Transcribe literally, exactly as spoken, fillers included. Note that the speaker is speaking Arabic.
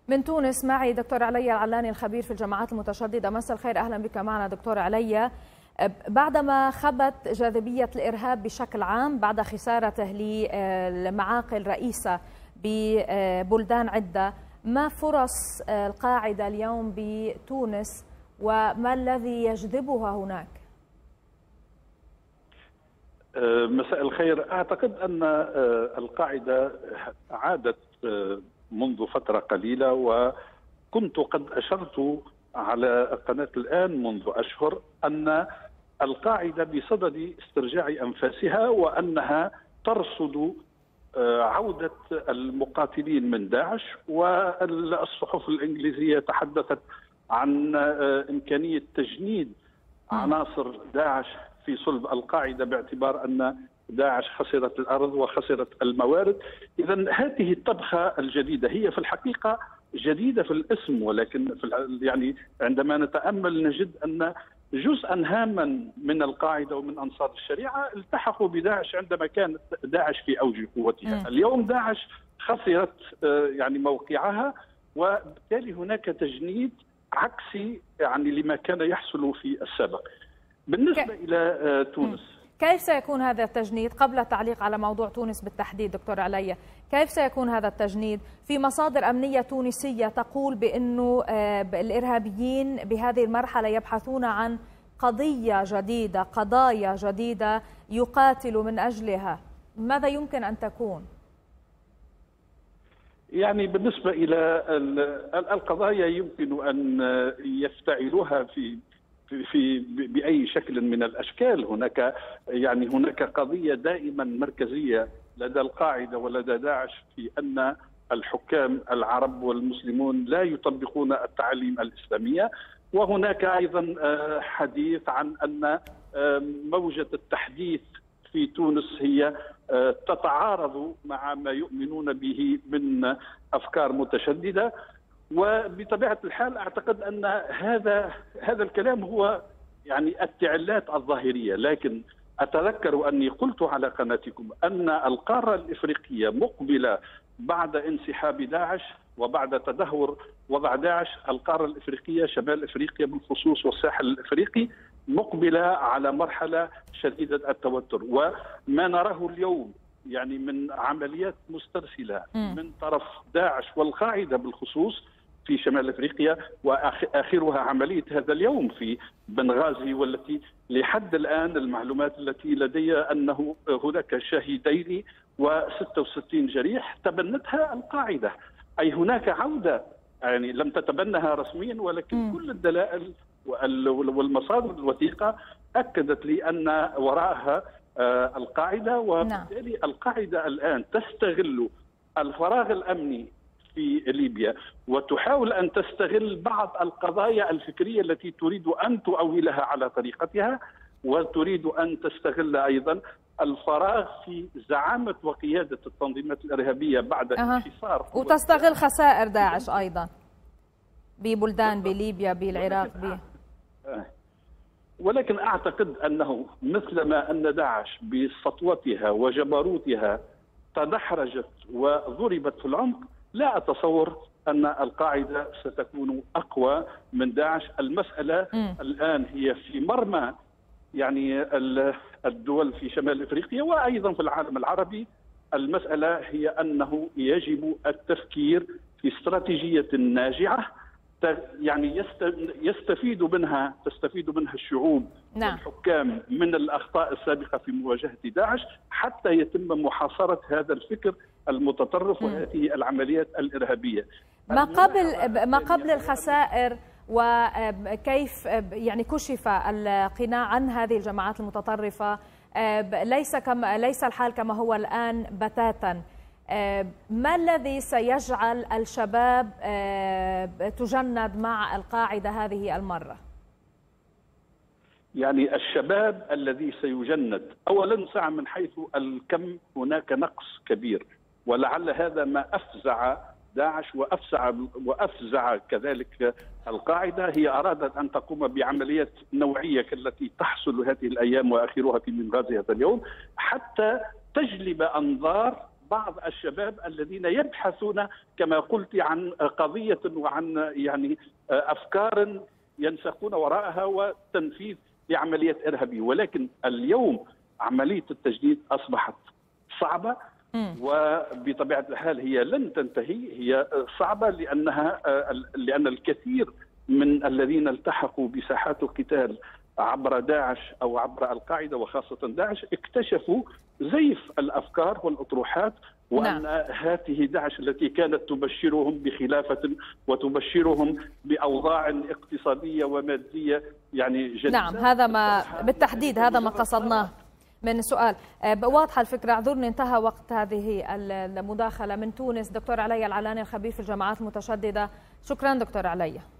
من تونس معي دكتور عليا العلاني الخبير في الجماعات المتشددة. مساء الخير، أهلا بك معنا دكتور عليا. بعدما خبت جاذبية الإرهاب بشكل عام بعد خسارته لمعاقل رئيسة ببلدان عدة، ما فرص القاعدة اليوم بتونس وما الذي يجذبها هناك؟ مساء الخير. أعتقد أن القاعدة عادت منذ فترة قليلة، وكنت قد أشرت على قناة الآن منذ أشهر أن القاعدة بصدد استرجاع أنفاسها، وأنها ترصد عودة المقاتلين من داعش. والصحف الإنجليزية تحدثت عن إمكانية تجنيد عناصر داعش في صلب القاعدة باعتبار أن داعش خسرت الأرض وخسرت الموارد. إذا هذه الطبخة الجديدة هي في الحقيقة جديدة في الاسم، ولكن في يعني عندما نتأمل نجد أن جزءا هاما من القاعدة ومن أنصار الشريعة التحقوا بداعش عندما كانت داعش في أوج قوتها. م. اليوم داعش خسرت يعني موقعها، وبالتالي هناك تجنيد عكسي يعني لما كان يحصل في السابق. بالنسبة ك... إلى تونس، كيف سيكون هذا التجنيد؟ قبل التعليق على موضوع تونس بالتحديد دكتور عليا، كيف سيكون هذا التجنيد؟ في مصادر أمنية تونسية تقول بأنه الإرهابيين بهذه المرحلة يبحثون عن قضية جديدة، قضايا جديدة يقاتلوا من أجلها. ماذا يمكن أن تكون؟ يعني بالنسبة إلى القضايا يمكن أن يفتعلوها في في بأي شكل من الأشكال. هناك يعني هناك قضية دائما مركزية لدى القاعدة ولدى داعش في أن الحكام العرب والمسلمون لا يطبقون التعاليم الإسلامية، وهناك أيضا حديث عن أن موجة التحديث في تونس هي تتعارض مع ما يؤمنون به من أفكار متشددة. وبطبيعة الحال أعتقد أن هذا هذا الكلام هو يعني التعلات الظاهرية، لكن أتذكر أني قلت على قناتكم أن القارة الإفريقية مقبلة بعد انسحاب داعش وبعد تدهور وضع داعش. القارة الإفريقية شمال إفريقيا بالخصوص والساحل الإفريقي مقبلة على مرحلة شديدة التوتر، وما نراه اليوم يعني من عمليات مسترسلة من طرف داعش والقاعدة بالخصوص في شمال افريقيا، واخرها عمليه هذا اليوم في بنغازي، والتي لحد الان المعلومات التي لدي انه هناك شهيدين وستة وستين جريح تبنتها القاعده. اي هناك عوده، يعني لم تتبنها رسميا، ولكن م. كل الدلائل والمصادر الوثيقه اكدت لي ان وراءها القاعده، وبالتالي نعم. القاعده الان تستغل الفراغ الامني في ليبيا وتحاول أن تستغل بعض القضايا الفكرية التي تريد أن تؤولها على طريقتها، وتريد أن تستغل أيضا الفراغ في زعامة وقيادة التنظيمات الإرهابية بعد انحصار أه. وتستغل خسائر داعش أيضا ببلدان بليبيا بالعراق بي. ولكن أعتقد أنه مثلما أن داعش بسطوتها وجبروتها تدحرجت وضربت في العمق، لا أتصور أن القاعدة ستكون أقوى من داعش. المسألة م. الآن هي في مرمى يعني الدول في شمال إفريقيا وأيضا في العالم العربي. المسألة هي أنه يجب التفكير في استراتيجية ناجعة يعني يستفيد منها تستفيد منها الشعوب نعم. والحكام من الأخطاء السابقة في مواجهة داعش، حتى يتم محاصرة هذا الفكر المتطرف وهذه العمليات الإرهابية. ما قبل ما قبل الخسائر وكيف يعني كشف القناع عن هذه الجماعات المتطرفة، ليس كما ليس الحال كما هو الآن بتاتا. ما الذي سيجعل الشباب تجند مع القاعدة هذه المرة؟ يعني الشباب الذي سيجند أولا سعى من حيث الكم هناك نقص كبير، ولعل هذا ما أفزع داعش وأفزع وأفزع كذلك القاعدة. هي أرادت أن تقوم بعمليات نوعية كالتي تحصل هذه الأيام وآخرها في بنغازي هذا اليوم، حتى تجلب أنظار بعض الشباب الذين يبحثون كما قلت عن قضية وعن يعني أفكار ينسقون وراءها وتنفيذ لعملية إرهابية. ولكن اليوم عملية التجنيد أصبحت صعبة، وبطبيعة الحال هي لن تنتهي. هي صعبة لأنها لأن الكثير من الذين التحقوا بساحات القتال عبر داعش أو عبر القاعدة وخاصة داعش اكتشفوا زيف الأفكار والأطروحات، وأن نعم. هذه داعش التي كانت تبشرهم بخلافة وتبشرهم بأوضاع اقتصادية ومادية يعني جديدة. نعم، هذا ما بالتحديد هذا ما قصدناه من السؤال. واضحة الفكرة. اعذرني، انتهى وقت هذه المداخلة من تونس. دكتور علي العلاني الخبير في الجماعات المتشددة، شكرا دكتور علي.